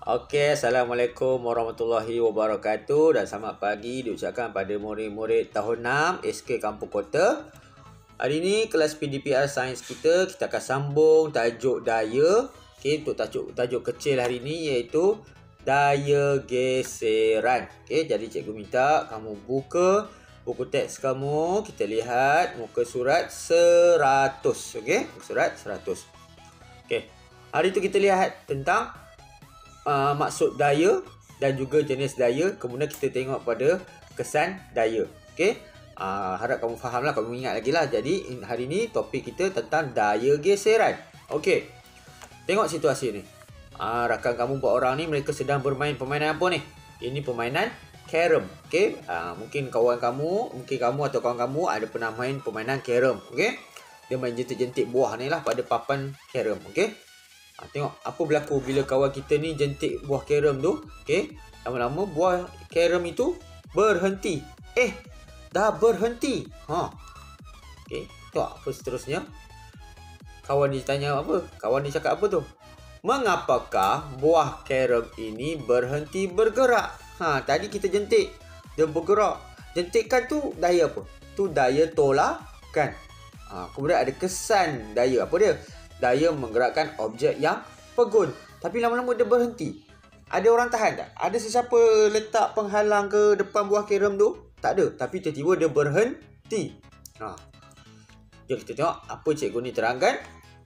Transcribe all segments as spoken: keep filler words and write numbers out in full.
Okey, Assalamualaikum warahmatullahi wabarakatuh dan selamat pagi diucapkan pada murid-murid tahun enam S K Kampung Kota. Hari ini kelas P D P R Sains kita, kita akan sambung tajuk daya. Okey, untuk tajuk tajuk kecil hari ini iaitu daya geseran. Okey, jadi cikgu minta kamu buka buku teks kamu, kita lihat muka surat seratus. Okey, muka surat seratus. Okey. Hari itu kita lihat tentang Uh, maksud daya dan juga jenis daya. Kemudian kita tengok pada kesan daya. Okey. Uh, harap kamu fahamlah, kamu ingat lagi lah. Jadi hari ni topik kita tentang daya geseran. Okey. Tengok situasi ni. Uh, rakan kamu empat orang ni mereka sedang bermain permainan apa ni? Ini permainan carom. Okey. Uh, mungkin kawan kamu, mungkin kamu atau kawan kamu ada pernah main permainan carom. Okey. Dia main jentik-jentik buah ni lah pada papan carom. Okey. Ha, tengok apa berlaku bila kawan kita ni jentik buah carom tu. Okey. Lama-lama buah carom itu berhenti. Eh, dah berhenti. Ha. Okey. Tengok apa seterusnya. Kawan dia tanya apa? Kawan dia cakap apa tu? Mengapakah buah carom ini berhenti bergerak? Ha, tadi kita jentik, dia bergerak. Jentikan tu daya apa? Tu daya tolakan. Ha, kemudian ada kesan daya. Apa dia? Daya menggerakkan objek yang pegun. Tapi lama-lama dia berhenti. Ada orang tahan tak? Ada sesiapa letak penghalang ke depan buah carom tu? Tak ada. Tapi tiba-tiba dia berhenti. Ha. Jom kita tengok apa cikgu ni terangkan.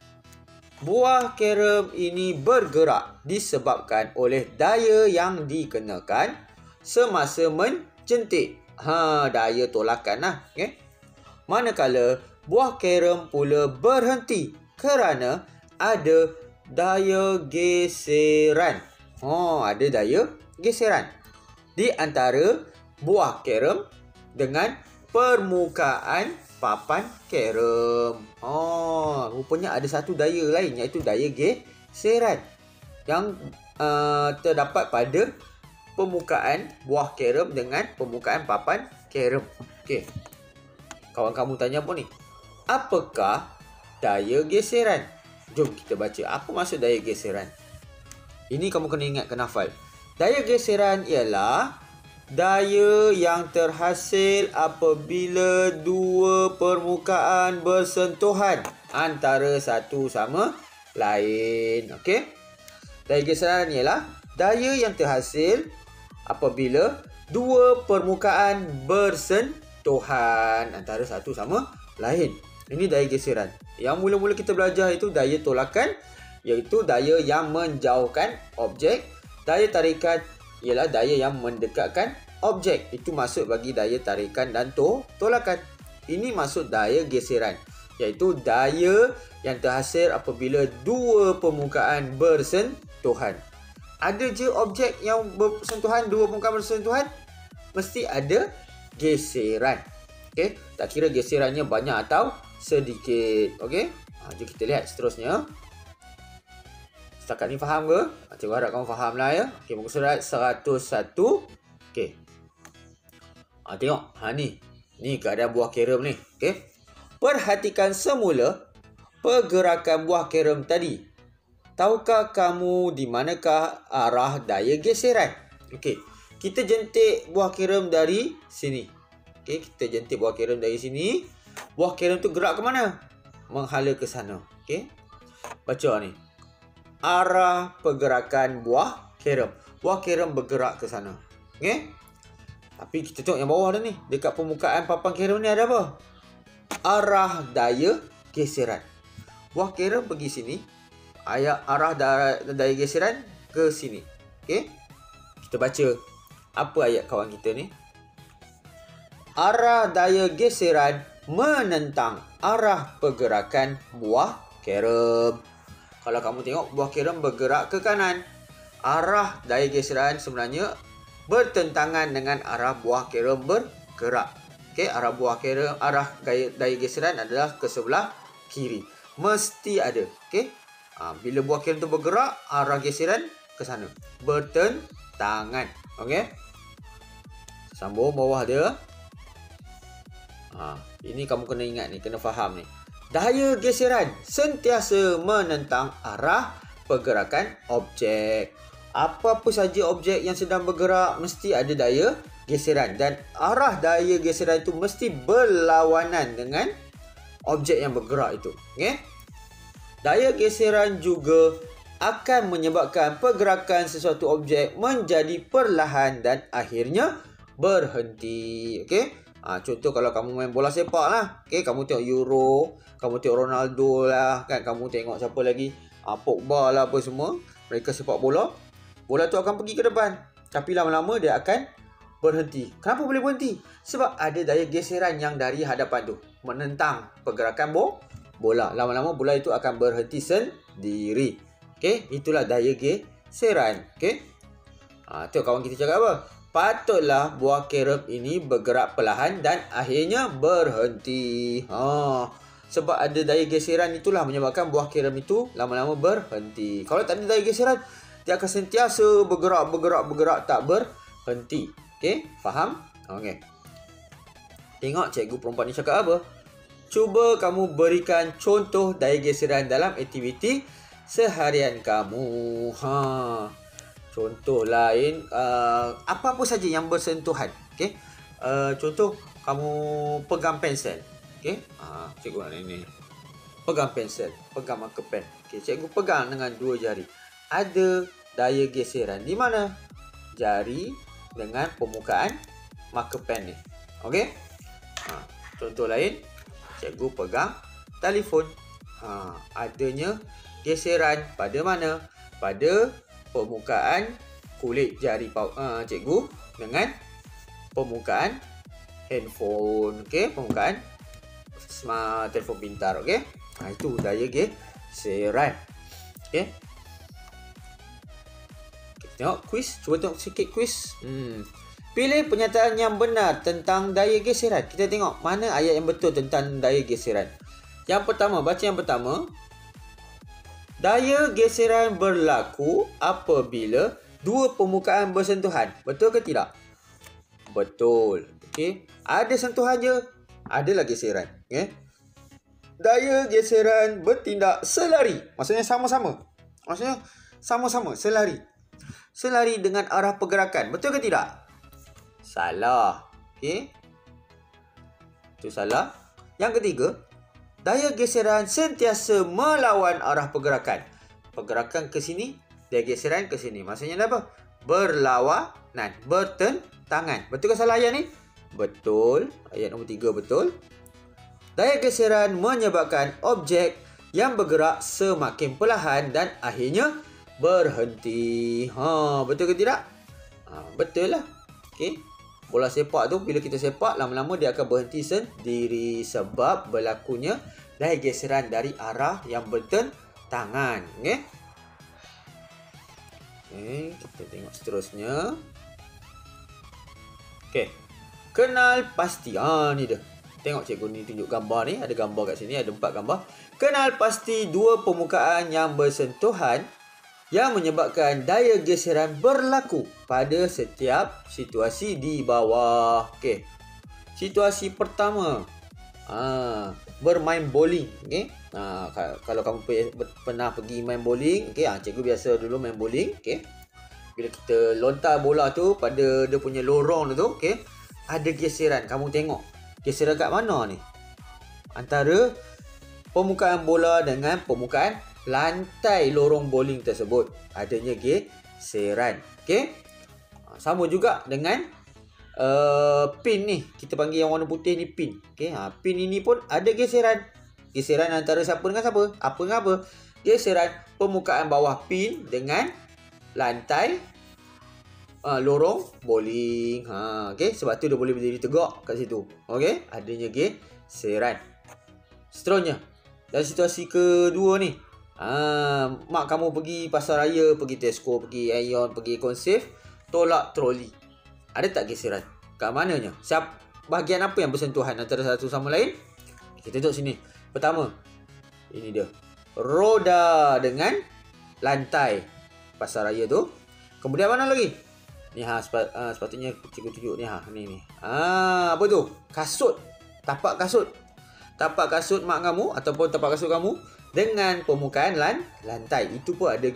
Buah carom ini bergerak disebabkan oleh daya yang dikenakan semasa menjentik. Ha, daya tolakan lah. Okay? Manakala buah carom pula berhenti kerana ada daya geseran. Oh, ada daya geseran di antara buah carom dengan permukaan papan carom. Oh, rupanya ada satu daya lain iaitu daya geseran yang uh, terdapat pada permukaan buah carom dengan permukaan papan carom. Okey. Kawan kamu tanya apa ni? Apakah daya geseran? Jom kita baca apa maksud daya geseran. Ini kamu kena ingat, kena hafal. Daya geseran ialah daya yang terhasil apabila dua permukaan bersentuhan antara satu sama lain. Okey? Daya geseran ialah daya yang terhasil apabila dua permukaan bersentuhan antara satu sama lain. Ini daya geseran. Yang mula-mula kita belajar itu daya tolakan, iaitu daya yang menjauhkan objek. Daya tarikan ialah daya yang mendekatkan objek. Itu maksud bagi daya tarikan dan to tolakan. Ini maksud daya geseran, iaitu daya yang terhasil apabila dua permukaan bersentuhan. Ada je objek yang bersentuhan, dua permukaan bersentuhan, mesti ada geseran. Okey, tak kira geserannya banyak atau sedikit. Okey. Ha, jom kita lihat seterusnya. Setakat ni faham ke? Cikgu harap kamu faham lah ya. Okey, muka surat seratus satu. Okey. Ha, tengok. Ha ni. Ni keadaan buah carom ni. Okey. Perhatikan semula pergerakan buah carom tadi. Tahukah kamu di manakah arah daya geseran? Okey. Kita jentik buah carom dari sini. Okey, kita jentik buah carom dari sini. Buah carom tu gerak ke mana? Menghala ke sana. Okey. Baca ni. Arah pergerakan buah carom. Buah carom bergerak ke sana. Okey. Tapi kita tengok yang bawah dah ni. Dekat permukaan papan carom ni ada apa? Arah daya geseran. Buah carom pergi sini. Ayat arah daya geseran ke sini. Okey. Kita baca apa ayat kawan kita ni. Arah daya geseran menentang arah pergerakan buah carom. Kalau kamu tengok buah carom bergerak ke kanan, arah daya geseran sebenarnya bertentangan dengan arah buah carom bergerak. Okey, arah buah carom, arah daya, daya geseran adalah ke sebelah kiri. Mesti ada. Okey. Ha, bila buah carom tu bergerak, arah geseran ke sana. Bertentangan. Okey. Sambung bawah dia. Ha, ini kamu kena ingat ni, kena faham ni. Daya geseran sentiasa menentang arah pergerakan objek. Apa-apa saja objek yang sedang bergerak mesti ada daya geseran. Dan arah daya geseran itu mesti berlawanan dengan objek yang bergerak itu. Okay? Daya geseran juga akan menyebabkan pergerakan sesuatu objek menjadi perlahan dan akhirnya berhenti. Okay? Ha, contoh kalau kamu main bola sepak lah. Okay? Kamu tengok Euro, kamu tengok Ronaldo lah. Kan? Kamu tengok siapa lagi? Ha, Pogba lah apa semua. Mereka sepak bola. Bola tu akan pergi ke depan. Tapi lama-lama dia akan berhenti. Kenapa boleh berhenti? Sebab ada daya geseran yang dari hadapan tu menentang pergerakan bo bola. Lama-lama bola itu akan berhenti sendiri. Okey, itulah daya geseran. Okey. Ha, tengok kawan kita cakap apa? Patutlah buah kerem ini bergerak perlahan dan akhirnya berhenti. Ha, sebab ada daya geseran itulah menyebabkan buah kerem itu lama-lama berhenti. Kalau tak ada daya geseran, dia akan sentiasa bergerak, bergerak, bergerak, tak berhenti. Okey, faham? Okey. Tengok cikgu perempuan ni cakap apa? Cuba kamu berikan contoh daya geseran dalam aktiviti seharian kamu. Ha. Contoh lain, uh, apa-apa saja yang bersentuhan. Okey. Uh, contoh kamu pegang pensel. Okey. Ha, cikgu nak ni. Pegang pensel, pegang marker pen. Okey, cikgu pegang dengan dua jari. Ada daya geseran di mana? Jari dengan permukaan marker pen ni. Okey? Ha, contoh lain, cikgu pegang telefon. Ha, adanya geseran pada mana? Pada permukaan kulit jari uh, cikgu dengan permukaan handphone. Okey, permukaan smart telefon pintar. Okey? Ha, itu daya geseran. Okey? Tengok quiz. Cuba tengok sikit quiz. Hmm. Pilih pernyataan yang benar tentang daya geseran. Kita tengok mana ayat yang betul tentang daya geseran. Yang pertama, baca yang pertama. Daya geseran berlaku apabila dua permukaan bersentuhan. Betul ke tidak? Betul. Okey. Ada sentuhan je, adalah geseran. Okay? Daya geseran bertindak selari. Maksudnya sama-sama. Maksudnya sama-sama, selari. Selari dengan arah pergerakan. Betul ke tidak? Salah. Okey. Itu salah. Yang ketiga, daya geseran sentiasa melawan arah pergerakan. Pergerakan ke sini, daya geseran ke sini. Maksudnya apa? Berlawanan, bertentangan. Betul ke salah ayat ni? Betul. Ayat nombor tiga betul. Daya geseran menyebabkan objek yang bergerak semakin perlahan dan akhirnya berhenti. Ha, betul ke tidak? Ha, betul lah. Okey. Bola sepak tu bila kita sepak lama-lama dia akan berhenti sendiri sebab berlakunya daya geseran dari arah yang bertentangan. Okey. Okey, kita tengok seterusnya. Okey. Kenal pasti. Ha, ni dia. Tengok cikgu ni tunjuk gambar ni. Ada gambar kat sini. Ada empat gambar. Kenal pasti dua permukaan yang bersentuhan yang menyebabkan daya geseran berlaku pada setiap situasi di bawah. Okey. Situasi pertama. Ha, bermain bowling. Okey. Ha, kalau kamu pernah pergi main bowling, okey, ha, cikgu biasa dulu main bowling, okey. Bila kita lontar bola tu pada dia punya lorong tu, okey, ada geseran. Kamu tengok. Geseran kat mana ni? Antara permukaan bola dengan permukaan lantai lorong bowling tersebut. Adanya geseran. Okey. Sama juga dengan uh, pin ni. Kita panggil yang warna putih ni pin. Okey. Ha, pin ini pun ada geseran. Geseran antara siapa dengan siapa? Apa dengan apa? Geseran permukaan bawah pin dengan lantai uh, lorong bowling. Ha, okey. Sebab tu dia boleh berdiri tegak kat situ. Okey. Adanya geseran. Seterusnya. Dan situasi kedua ni. Ah, mak kamu pergi pasar raya, pergi Tesco, pergi Aeon, pergi Econsave, tolak troli. Ada tak geseran? Kat mananya? Siap, bahagian apa yang bersentuhan antara satu sama lain? Kita tengok sini. Pertama, ini dia. Roda dengan lantai pasar raya tu. Kemudian mana lagi? Ni ha, sepat, uh, sepatutnya cikgu tunjuk ni ha, ni ni. Ah, apa tu? Kasut. Tapak kasut. Tapak kasut mak kamu ataupun tapak kasut kamu dengan permukaan lan, lantai. Itu pun ada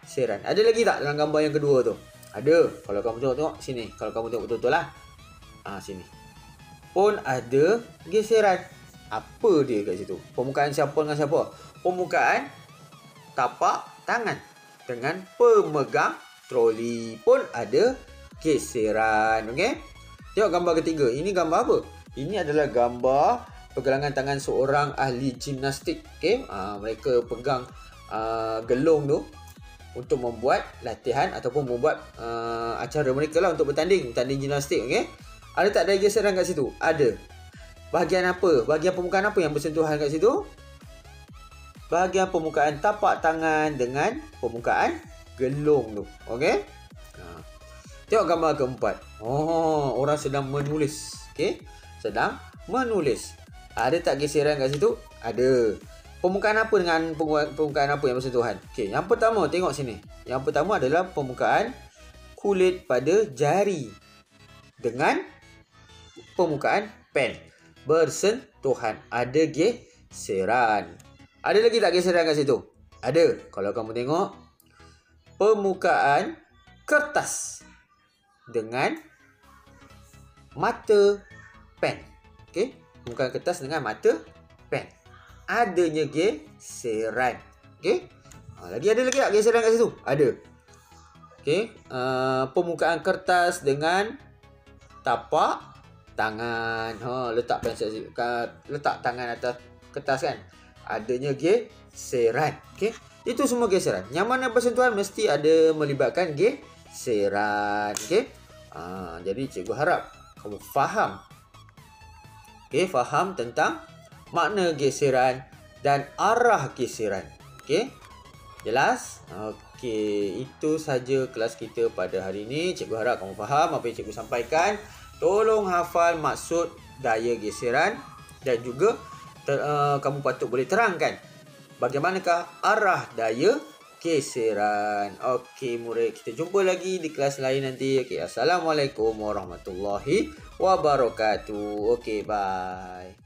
geseran. Ada lagi tak dalam gambar yang kedua tu? Ada. Kalau kamu tengok-tengok sini. Kalau kamu tengok betul-betul lah. Ah, sini. Pun ada geseran. Apa dia kat situ? Permukaan siapa dengan siapa? Permukaan tapak tangan dengan pemegang troli pun ada geseran. Okey. Tengok gambar ketiga. Ini gambar apa? Ini adalah gambar pergelangan tangan seorang ahli gimnastik. Okey. Ah, mereka pegang ah, gelung tu untuk membuat latihan ataupun membuat uh, acara mereka lah untuk bertanding, bertanding gimnastik. Okey. Ada tak ada geseran kat situ? Ada. Bahagian apa? Bahagian permukaan apa yang bersentuhan kat situ? Bahagian permukaan tapak tangan dengan permukaan gelung tu. Okey? Ha. Tengok gambar keempat. Oh, orang sedang menulis. Okey? Sedang menulis. Ada tak geseran kat situ? Ada. Permukaan apa dengan permukaan apa yang bersentuhan? Okey, yang pertama tengok sini. Yang pertama adalah permukaan kulit pada jari dengan permukaan pen bersentuhan. Ada geseran. Ada lagi tak geseran kat situ? Ada. Kalau kamu tengok permukaan kertas dengan mata pen. Okey, permukaan kertas dengan mata pen. Adanya geseran. Okey. Ha, lagi ada lagi tak geseran kat situ? Ada. Okey, uh, permukaan kertas dengan tapak tangan. Ha, letak pensel letak tangan atas kertas kan. Adanya geseran. Okey. Itu semua geseran. Yang mana bersentuhan mesti ada melibatkan geseran. Okey. Ha, jadi cikgu harap kamu faham. Okey, faham tentang makna geseran dan arah geseran. Okey? Jelas? Okey, itu saja kelas kita pada hari ini. Cikgu harap kamu faham apa yang cikgu sampaikan. Tolong hafal maksud daya geseran dan juga ter, uh, kamu patut boleh terangkan bagaimanakah arah daya geseran. Okey murid, kita jumpa lagi di kelas lain nanti. Okey, assalamualaikum warahmatullahi wabarakatuh. Okey, bye.